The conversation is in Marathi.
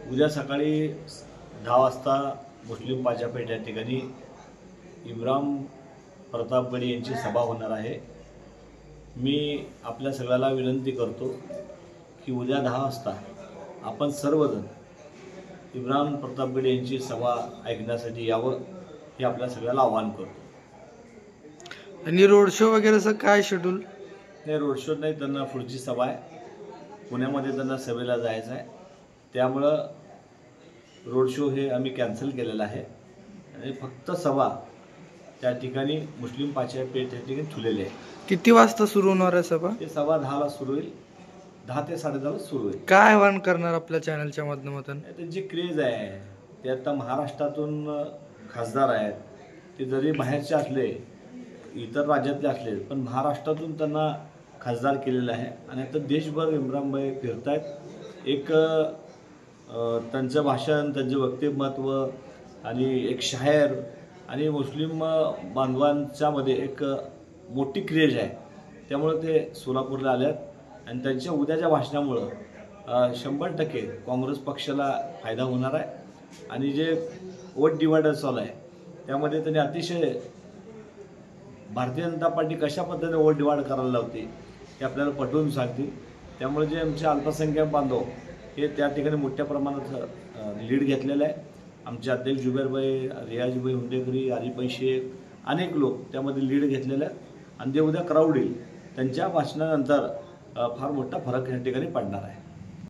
उद्या सकाळी 10 वाजता मुस्लिम पाचापेठ या ठिकाणी इब्राहिम प्रतापगडी यांची सभा होणार आहे। मी आपल्या सगळ्याला विनंती करतो की उद्या 10 वाजता आपण सर्वजण इब्राहिम प्रतापगडी यांची सभा ऐकण्यासाठी यावं हे आपल्या सगळ्याला आवाहन करतो। आणि रोड शो वगैरेचं काय शेड्यूल? नाही, रोड शो नाही, त्यांना पुढची सभा आहे, पुण्यामध्ये त्यांना सभेला जायचं आहे, त्यामुळं रोड शो हे आम्ही कॅन्सल केलेलं आहे आणि फक्त सभा त्या ठिकाणी मुस्लिम पाचापेठ या ठिकाणी ठेवलेली आहे। किती वाजता सुरू होणार आहे सभा? ते सभा 10 ला सुरू होईल, 10 ते 10:30 सुरू होईल। काय आवाहन करणार आपल्या चॅनलच्या माध्यमातून? त्यांची क्रेज आहे, ते आता महाराष्ट्रातून खासदार आहेत, ते जरी बाहेरचे असले, इतर राज्यातले असले, पण महाराष्ट्रातून त्यांना खासदार केलेलं आहे आणि आता देशभर इम्रानभाई फिरत आहेत। एक त्यांचं भाषण, त्यांचं व्यक्तिमत्व आणि एक शायर आणि मुस्लिम बांधवांच्या मध्ये एक मोठी क्रेज आहे, त्यामुळे ते सोलापूरला आल्यात आणि त्यांच्या उद्याच्या भाषणामुळं 100% काँग्रेस पक्षाला फायदा होणार आहे आणि जे वोट डिवायडर चालू आहे त्यामध्ये त्यांनी अतिशय भारतीय जनता पार्टी कशा पद्धतीने वोट डिवाइड करायला लावते हे आपल्याला पटवून सांगतील। त्यामुळे जे आमचे अल्पसंख्याक बांधव हे त्या ठिकाणी मोठ्या प्रमाणात लीड घेतलेलं आहे। आमचे अध्यक्ष जुबेरभाई, रियाजभाई हुंडेकरी, आरिफभाई शेख, अनेक लोक त्यामध्ये लीड घेतलेले आहेत आणि जे उद्या क्राऊड येईल त्यांच्या भाषणानंतर फार मोठा फरक या ठिकाणी पडणार आहे।